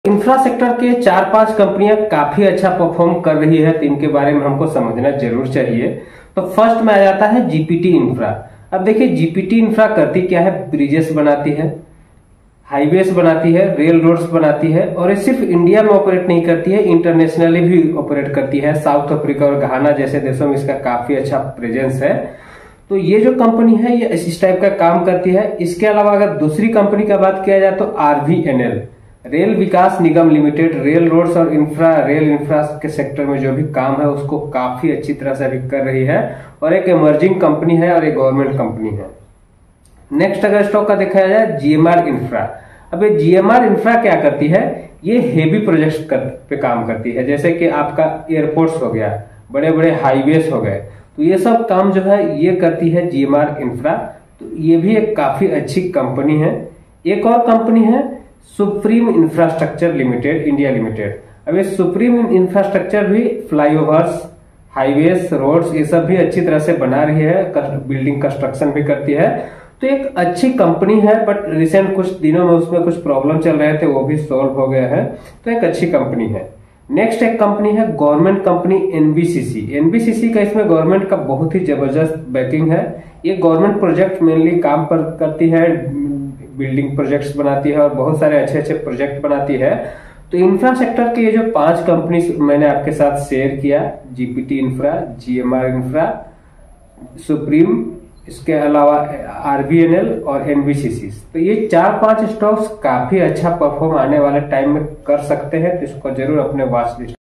Infra sector के 4-5 कंपनियां काफी अच्छा परफॉर्म कर रही है, तो इनके बारे में हमको समझना जरूर चाहिए। तो फर्स्ट में आ जाता है जीपीटी इंफ्रा। अब देखिए जीपीटी इंफ्रा करती क्या है, ब्रिजेस बनाती है, हाईवेज बनाती है, रेल रोड्स बनाती है, और ये सिर्फ इंडिया में ऑपरेट नहीं करती है, इंटरनेशनली भी ऑपरेट करती है। साउथ अफ्रीका और घाना जैसे देशों में इसका काफी अच्छा प्रेजेंस है। तो ये जो कंपनी है ये इस टाइप का काम करती है। इसके अलावा अगर दूसरी कंपनी का बात किया जाए तो RVNL, Rail Vikas Nigam limited, rail roads और रेल इंफ्रा के सेक्टर में जो भी काम है उसको काफी अच्छी तरह से अभी कर रही है, और एक इमर्जिंग कंपनी है और एक गवर्नमेंट कंपनी है। नेक्स्ट अगर स्टॉक का देखा जाए जीएमआर इंफ्रा। अब ये जीएमआर इंफ्रा क्या करती है, ये हेवी प्रोजेक्ट्स पे काम करती है, जैसे कि आपका एयरपोर्ट्स हो गया, बड़े बड़े हाईवेज हो गए, तो ये सब काम जो है ये करती है जीएमआर इंफ्रा। तो ये भी एक काफी अच्छी कंपनी है। एक और कंपनी है supreme infrastructure limited India limited. अब ये सुप्रीम इंफ्रास्ट्रक्चर भी फ्लाईओवर्स, हाईवेज, रोड्स ये सब भी अच्छी तरह से बना रही है, बिल्डिंग कंस्ट्रक्शन भी करती है। तो एक अच्छी कंपनी है, बट रिसेंट कुछ दिनों में उसमें कुछ प्रॉब्लम चल रहे थे, वो भी सॉल्व हो गए हैं। तो एक अच्छी कंपनी है। नेक्स्ट एक कंपनी है गवर्नमेंट कंपनी एनबीसीसी। एनबीसीसी का इसमें गवर्नमेंट का बहुत ही जबरदस्त बैकिंग है। ये गवर्नमेंट प्रोजेक्ट मेनली काम पर करती है, बिल्डिंग प्रोजेक्ट्स बनाती है और बहुत सारे अच्छे अच्छे प्रोजेक्ट बनाती है। तो इंफ्रा सेक्टर के ये जो 5 कंपनी मैंने आपके साथ शेयर किया, GPT infra, GMR infra, supreme, इसके अलावा आरबीएनएल और एनबीसीसी, तो ये 4-5 स्टॉक्स काफी अच्छा परफॉर्म आने वाले टाइम में कर सकते हैं। तो इसको जरूर अपने वॉच लिस्ट